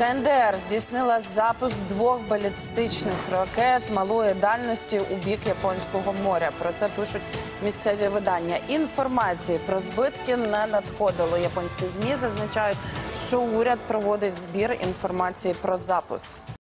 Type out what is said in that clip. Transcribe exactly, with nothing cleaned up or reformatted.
КНДР здійснила запуск двох балістичних ракет малої дальності у бік Японського моря. Про це пишуть місцеві видання. Інформації про збитки не надходило. Японські ЗМІ зазначають, що уряд проводить збір інформації про запуск.